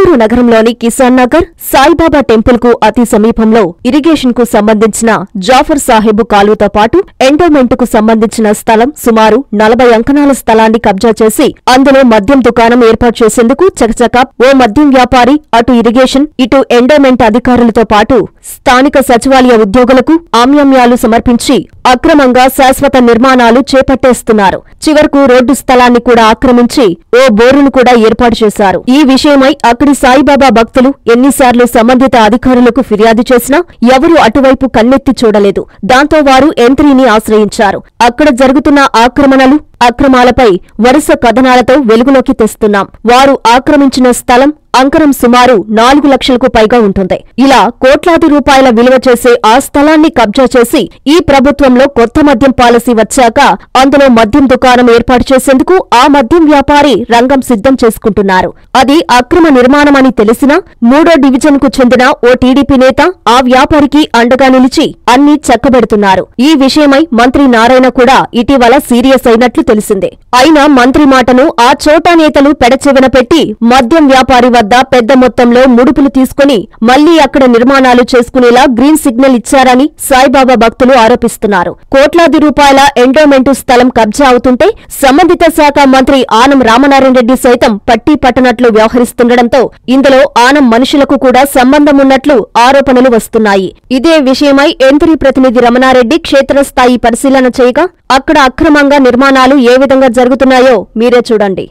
గుంటూరు నగరంలోని కిసాన్ నగర్ సాయిబాబా టెంపుల్ కు అతి సమీపంలో ఇరిగేషన్ కు సంబంధించిన జాఫర్ సాహెబ్ కాలువతో పాటు ఎండోమెంట్ కు సంబంధించిన స్థలం సుమారు 40 అంకణాల స్థలాన్ని కబ్జా చేసి అందులో మద్యం దుకాణం ఏర్పాటు చేసేందుకు చకచకా ఓ మద్యం వ్యాపారి అటు ఇరిగేషన్ ఇటు ఎండోమెంట్ అధికారులతో పాటు స్థానిక సచివాలయ ఉద్యోగులకు ఆమ్యామ్యాలు సమర్పించి అక్రమంగా శాశ్వత నిర్మాణాలు చేపట్టేస్తున్నారు. చివరకు రోడ్డు స్థలాన్ని కూడా ఆక్రమించి ఓ బోరును కూడా ఏర్పాటు చేశారు. ఈ విషయమై అక్కడి సాయిబాబా భక్తులు ఎన్నిసార్లు సంబంధిత అధికారులకు ఫిర్యాదు చేసినా ఎవరూ అటువైపు కన్నెత్తి చూడలేదు. దాంతో వారు ఎంత్రీని ఆశ్రయించారు. అక్కడ జరుగుతున్న ఆక్రమణలు అక్రమాలపై వరుస కథనాలతో వెలుగులోకి తెస్తున్నాం. వారు ఆక్రమించిన స్థలం అంకరం సుమారు 4 లక్షలకు పైగా ఉంటుంది. ఇలా కోట్లాది రూపాయల విలువ చేసే ఆ స్థలాన్ని కబ్జా చేసి ఈ ప్రభుత్వంలో కొత్త మద్యం పాలసీ వచ్చాక అందులో మద్యం దుకాణం ఏర్పాటు చేసేందుకు ఆ మద్యం వ్యాపారి రంగం సిద్ధం చేసుకుంటున్నారు. అది అక్రమ నిర్మాణమని తెలిసినా 3వ డివిజన్ కు చెందిన ఓ టీడీపీ నేత ఆ వ్యాపారికి అండగా నిలిచి అన్నీ చక్కబెడుతున్నారు. ఈ విషయమై మంత్రి నారాయణ కూడా ఇటీవల సీరియస్ అయినట్లు తెలిసిందే. అయినా మంత్రి మాటను ఆ చోటా నేతలు పెడచెవిన పెట్టి మద్యం వ్యాపారి వద్ద పెద్ద మొత్తంలో ముడుపులు తీసుకుని మళ్లీ అక్కడ నిర్మాణాలు చేసుకునేలా గ్రీన్ సిగ్నల్ ఇచ్చారని సాయిబాబా భక్తులు ఆరోపిస్తున్నారు. కోట్లాది రూపాయల ఎండోమెంటు స్థలం కబ్జా అవుతుంటే సంబంధిత శాఖ మంత్రి ఆనం రామనారాయణ రెడ్డి సైతం పట్టీ పట్టనట్లు వ్యవహరిస్తుండటంతో ఇందులో ఆనం మనుషులకు కూడా సంబంధం ఉన్నట్లు ఆరోపణలు వస్తున్నాయి. ఇదే విషయమై ఎంత్రీ ప్రతినిధి రమణారెడ్డి క్షేత్రస్థాయి పరిశీలన చేయగా అక్కడ అక్రమంగా నిర్మాణాలు ఏ విధంగా జరుగుతున్నాయో మీరే చూడండి.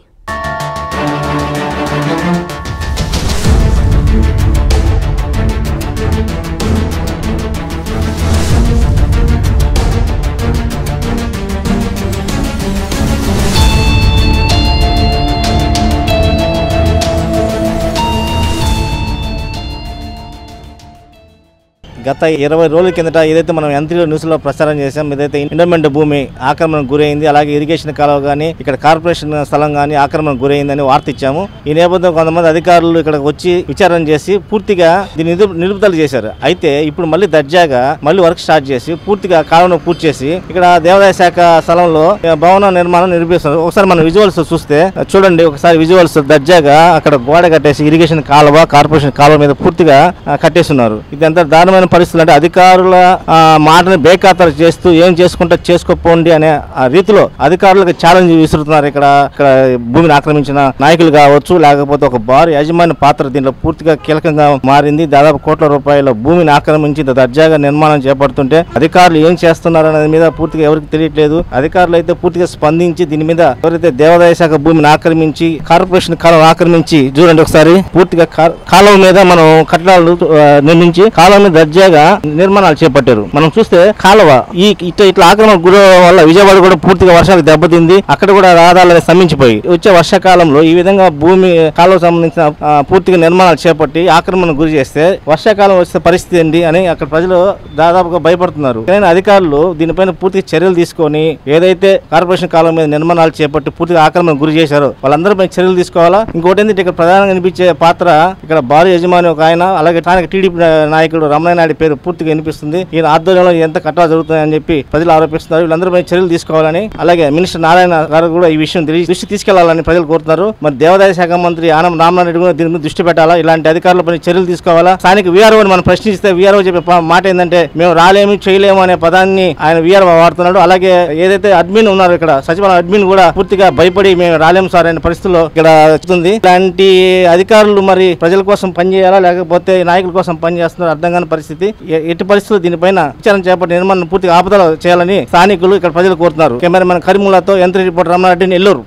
గత 20 రోజుల కిందట ఏదైతే మనం ఎంత్రీలో న్యూస్లో ప్రచారం చేసాం, ఏదైతే ఎండోమెంట్ భూమి ఆక్రమణకు గురైంది, అలాగే ఇరిగేషన్ కాలువ కానీ ఇక్కడ కార్పొరేషన్ స్థలం కానీ ఆక్రమణకు గురైందని వార్త ఇచ్చాము. ఈ నేపథ్యంలో కొంతమంది అధికారులు ఇక్కడ వచ్చి విచారణ చేసి పూర్తిగా దీన్ని నిలుపుదల చేశారు. అయితే ఇప్పుడు మళ్ళీ దర్జాగా మళ్ళీ వర్క్ స్టార్ట్ చేసి పూర్తిగా కాలువను పూర్తి చేసి ఇక్కడ దేవాదాయ శాఖ స్థలంలో భవన నిర్మాణం నిర్మిస్తున్నారు. ఒకసారి మనం విజువల్స్ చూస్తే చూడండి, ఒకసారి విజువల్స్ దర్జాగా అక్కడ గోడ కట్టేసి ఇరిగేషన్ కాలువ కార్పొరేషన్ కాలువ మీద పూర్తిగా కట్టేస్తున్నారు. ఇది ఎంత దారుణమైన పరిస్థితులు అంటే అధికారుల మాటను బేఖాతరు చేస్తూ ఏం చేసుకుంటే చేసుకోపోండి అనే రీతిలో అధికారులకు ఛాలెంజ్ విసురుతున్నారు. ఇక్కడ భూమిని ఆక్రమించిన నాయకులు కావచ్చు, లేకపోతే ఒక బారు యాజమాన్య పాత్ర దీంట్లో పూర్తిగా కీలకంగా మారింది. దాదాపు కోట్ల రూపాయల భూమిని ఆక్రమించి దర్జాగా నిర్మాణం చేపడుతుంటే అధికారులు ఏం చేస్తున్నారు అనేది మీద పూర్తిగా ఎవరికి తెలియట్లేదు. అధికారులు అయితే పూర్తిగా స్పందించి దీని మీద ఎవరైతే దేవాదాయ శాఖ భూమిని ఆక్రమించి కార్పొరేషన్ కాలువ ఆక్రమించి చూడండి, ఒకసారి పూర్తిగా కాలువ మీద మనం కట్టడాలు నిర్మించి కాలువ మీద దర్జాగా నిర్మాణాలు చేపట్టారు. మనం చూస్తే కాలువ ఇట్లా ఆక్రమణ గురి వల్ల విజయవాడ కూడా పూర్తిగా వర్షాలకు దెబ్బతింది. అక్కడ కూడా రహదారులు స్తంభించిపోయి వచ్చే వర్షాకాలంలో ఈ విధంగా భూమి కాలువ సంబంధించిన పూర్తిగా నిర్మాణాలు చేపట్టి ఆక్రమణ గురి చేస్తే వర్షాకాలం వచ్చే పరిస్థితి ఏంటి అని అక్కడ ప్రజలు దాదాపుగా భయపడుతున్నారు. కానీ అధికారులు దీనిపైన పూర్తిగా చర్యలు తీసుకొని ఏదైతే కార్పొరేషన్ కాలువ మీద నిర్మాణాలు చేపట్టి పూర్తిగా ఆక్రమణ గురి చేశారో వాళ్ళందరిపై చర్యలు తీసుకోవాలా. ఇంకోటి ఏంటంటే ఇక్కడ ప్రధానంగా కనిపించే పాత్ర ఇక్కడ భారీ యజమాని ఒక ఆయన, అలాగే స్థానిక టీడీపీ నాయకుడు రమణారెడ్డి పేరు పూర్తిగా వినిపిస్తుంది. ఈయన ఆధ్వర్యంలో ఎంత కట్టాలు జరుగుతాయని చెప్పి ప్రజలు ఆరోపిస్తున్నారు. వీళ్ళందరిపై చర్యలు తీసుకోవాలని, అలాగే మినిస్టర్ నారాయణ గారు కూడా ఈ విషయం దృష్టి తీసుకెళ్లాలని ప్రజలు కోరుతున్నారు. మరి దేవాదాయ శాఖ మంత్రి ఆనం రామనారాయణ కూడా దీని మీద దృష్టి పెట్టాలా, ఇలాంటి అధికారులపై చర్యలు తీసుకోవాలా. స్థానిక వీఆర్ఓని మనం ప్రశ్నిస్తే వీఆర్ఓ చెప్పే మాట ఏంటంటే మేము రాలేము చేయలేము అనే పదాన్ని ఆయన వీఆర్ఓ వాడుతున్నాడు. అలాగే ఏదైతే అడ్మిన్ ఉన్నారు ఇక్కడ సచివాలయం అడ్మిన్ కూడా పూర్తిగా భయపడి మేము రాలేము సార్ అనే పరిస్థితుల్లో ఇక్కడ వస్తుంది. ఇలాంటి అధికారులు మరి ప్రజల కోసం పనిచేయాలా లేకపోతే నాయకుల కోసం పనిచేస్తున్నారు అర్థం కాని పరిస్థితి. ఎట్టి పరిస్థితులు దీనిపైన విచారణ చేపట్టి నిర్మాణం పూర్తిగా ఆపదలు చేయాలని స్థానికులు ఇక్కడ ప్రజలు కోరుతున్నారు. కెమెరామెన్ కరీముల్లాతో యంత్రి reporter Ramanareddy, Nellore.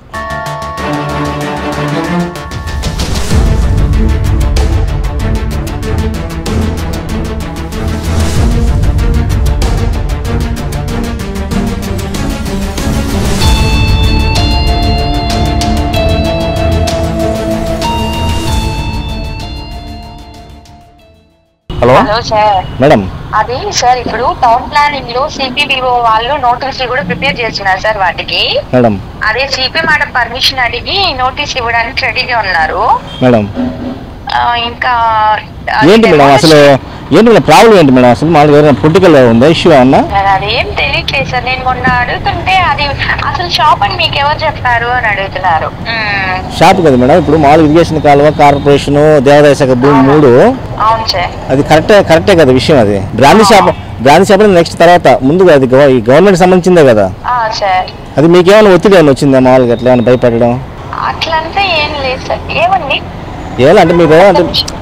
Hello sir, madam. అది సార్ ఇప్పుడు టౌన్ ప్లానింగ్ లో సిపిబిఓ వాళ్ళు నోటీసులు కూడా ప్రిపేర్ చేస్తున్నారు సార్. వాటికి మేడం అదే సిపి మేడం పర్మిషన్ అడిగి నోటీస్ ఇవ్వడానికి రెడీగా ఉన్నారు మేడం. ఇంకా ఏంటి మేడం అసలు ఏంటి మేడం ప్రాబ్లం ఏంటి మేడం అసలు మామూలుగా ఎవరైనా పొలిటికల్ ఉందా ఇష్యూ ఏమన్నా? అదేం తెలియట్లేదు సార్. నేను మొన్న అడుగుతుంటే అది అసలు షాప్ అని మీకు ఎవరు చెప్పారు అని అడుగుతున్నారు. షాప్ కదా మేడం, ఇప్పుడు మామూలు ఇరిగేషన్ కాలువ, కార్పొరేషన్, దేవాదాయ శాఖ భూమి 3. అవును సార్. అది కరెక్టే కదా విషయం. అది బ్రాండ్ షాప్ నెక్స్ట్ తర్వాత ముందుగా అది ఈ గవర్నమెంట్ సంబంధించిందే కదా సార్. అది మీకేమైనా ఒత్తిడి ఏమైనా వచ్చిందా మామూలుగా అట్లా ఏమైనా భయపడడం అట్లంతా ఏం లేదు సార్. ఏమండి ఏలా అంటే మీరు అంటే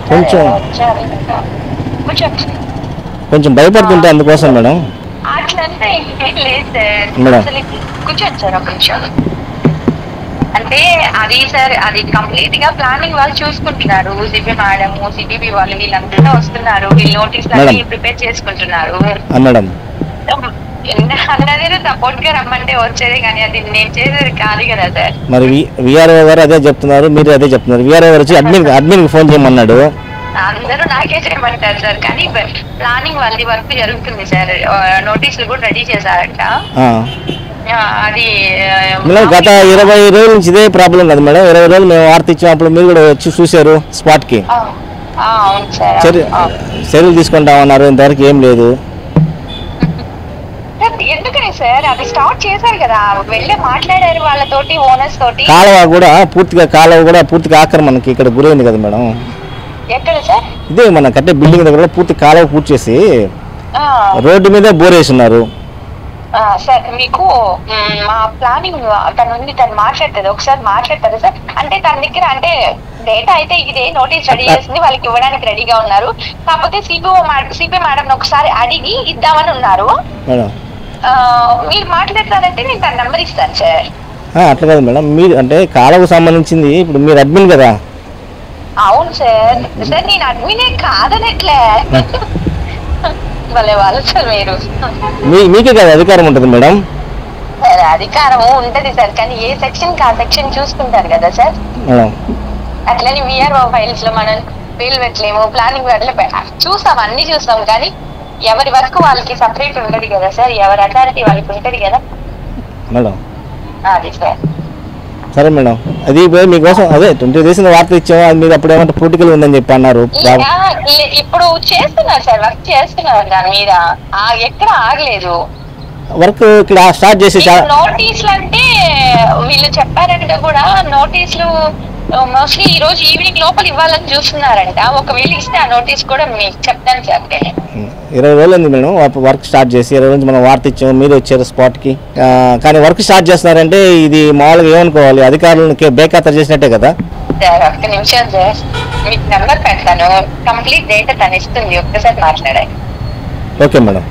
కొంచెం భయపడుతుంటే అందుకోసం మేడం. అట్లంతా ఏం లేదు సార్. అసలు కూర్చోండి సార్ ఒక నిమిషం. అంటే అది సార్ అది కంప్లీట్ గా ప్లానింగ్ వాళ్ళు చూసుకుంటున్నారు. సిపి మేడం, సిపిబి వాళ్ళు వీళ్ళంతా వస్తున్నారు. వీళ్ళు నోటీస్ అన్ని ప్రిపేర్ చేసుకుంటున్నారు మేడం. అన్నది సపోర్ట్ గా రమ్మంటే వచ్చేది, కానీ అది నేను చేసేది కాదు కదా సార్. మరి విఆర్ఓ గారు అదే చెప్తున్నారు, మీరు అదే చెప్తున్నారు. విఆర్ఓ గారు వచ్చి అడ్మిన్ ఫోన్ చేయమన్నాడు. అందరూ నాకే చేయమంటారు సార్, కానీ ప్లానింగ్ వాళ్ళది వర్క్ జరుగుతుంది సార్. నోటీసులు కూడా రెడీ చేశారట. అది గత 20 రోజుల నుంచి ఇదే ప్రాబ్లం కదా మేడం. 20 రోజులు మేము వార్త ఇచ్చినప్పుడు మీరు కూడా వచ్చి చూసారు స్పాట్ కి. చర్యలు తీసుకుంటామన్నారు, ఇంతవరకు ఏం లేదు. ఎందుకని సార్ అది స్టార్ట్ చేశారు కదా, వెళ్ళి మాట్లాడారు వాళ్ళతోటి, ఓనర్స్ తోటి. కాలువ కూడా పూర్తిగా ఆక్రమణకి ఇక్కడ గురైంది కదా మేడం. ఎక్కడ సార్? ఇదే మన కట్టే బిల్డింగ్ దగ్గర పూర్తి కాలువ పూర్తి చేసి రోడ్డు మీద బోరేస్తున్నారు. సార్ మీకు మా ప్లానింగ్ తను మాట్లాడుతుంది, ఒకసారి మాట్లాడతారు సార్. అంటే తన దగ్గర అంటే డేటా అయితే ఇదే నోటీస్ రెడీ చేసింది, వాళ్ళకి ఇవ్వడానికి రెడీగా ఉన్నారు. కాకపోతే సిపి మేడం ఒకసారి అడిగి ఇద్దామని ఉన్నారు. మీరు మాట్లాడతారంటే నేను తన నెంబర్ ఇస్తాను సార్. అట్లా కాదు మేడం, మీరు అంటే కాలువకు సంబంధించింది, ఇప్పుడు మీరు అడ్మిన్ కదా. అవును సార్. సార్ నేను అడ్మినే కాదనట్లే, భలే వాళ్ళు సార్ మీరు. మీకే కదా అధికారం ఉంటుంది మేడం. అధికారం ఉంటది సార్, కానీ ఏ సెక్షన్ కా సెక్షన్ చూసుకుంటారు కదా సార్. అట్లని విఆర్ఓ ఫైల్స్ లో మనం పేర్లు పెట్టలేము, ప్లానింగ్ చూస్తాం, అన్ని చూస్తాం, కానీ ఎవరి వర్క్ వాళ్ళకి సపరేట్ ఉంటది కదా సార్. ఎవరి అథారిటీ వాళ్ళకి ఉంటది కదా మేడం. అది సార్. సరే మేడం, అది మీకోసం అదే 20 డేస్ వార్త ఇచ్చాము. అది మీరు అప్పుడు ఏమంటే పొలిటికల్ ఉందని చెప్పి అన్నారు. ఇప్పుడు చేస్తున్నారు సార్, వర్క్ చేస్తున్నారు దాని మీద, ఎక్కడ ఆగలేదు వర్క్. ఇక్కడ స్టార్ట్ చేసి నోటీసులు అంటే వీళ్ళు చెప్పారంటే కూడా నోటీసులు మోస్ట్లీ ఈ రోజు ఈవినింగ్ లోపల ఇవ్వాలని చూస్తున్నారంట. ఒకవేళ ఇస్తే ఆ నోటీస్ కూడా మీకు చెప్తాను సార్. 20 రోజులు ఉంది మేడం వర్క్ స్టార్ట్ చేసి. 20 రోజు మనం వార్త ఇచ్చాము, మీరు వచ్చారు స్పాట్ కి. కానీ వర్క్ స్టార్ట్ చేస్తున్నారంటే ఇది మామూలుగా ఏమనుకోవాలి, అధికారులను బేఖాతరు చేసినట్టే కదా. ఒక్క నిమిషం సార్, మీకు నెంబర్ పెడతాను, కంప్లీట్ డేటా తను ఇస్తుంది, ఒక్కసారి మాట్లాడాలి. Okay madam.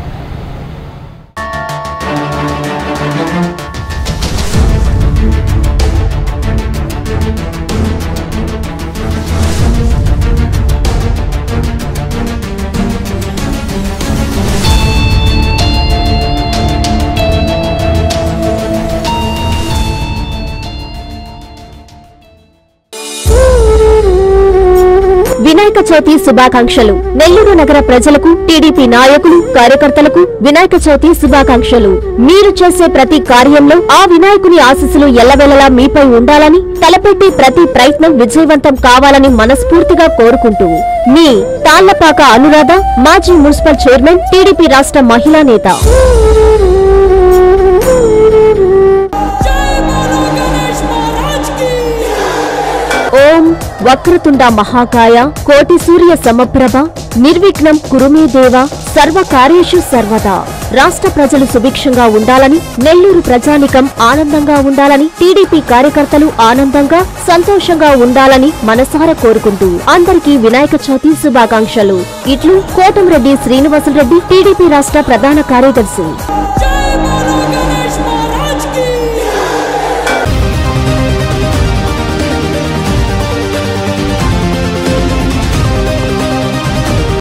వినాయక చవితి శుభాకాంక్షలు. నెల్లూరు నగర ప్రజలకు, టీడీపీ నాయకులు, కార్యకర్తలకు వినాయక చవితి శుభాకాంక్షలు. మీరు చేసే ప్రతి కార్యంలో ఆ వినాయకుని ఆశీస్సులు ఎల్లవెల్లలా మీపై ఉండాలని, తలపెట్టే ప్రతి ప్రయత్నం విజయవంతం కావాలని మనస్ఫూర్తిగా కోరుకుంటూ మీ తాళ్లపాక అనురాధ, మాజీ మున్సిపల్ చైర్మన్, టీడీపీ రాష్ట్ర మహిళా నేత. ఓం వక్రతుండ మహాకాయ కోటి సూర్య సమప్రభ నిర్విఘ్నం కురుమే దేవ సర్వకార్యేషు సర్వదా. రాష్ట్ర ప్రజలు సుభిక్షంగా ఉండాలని, నెల్లూరు ప్రజానికం ఆనందంగా ఉండాలని, టీడీపీ కార్యకర్తలు ఆనందంగా సంతోషంగా ఉండాలని మనసారా కోరుకుంటూ అందరికీ వినాయక చవితి శుభాకాంక్షలు. ఇట్లు కోటంరెడ్డి శ్రీనివాసులరెడ్డి, టీడీపీ రాష్ట్ర ప్రధాన కార్యదర్శి.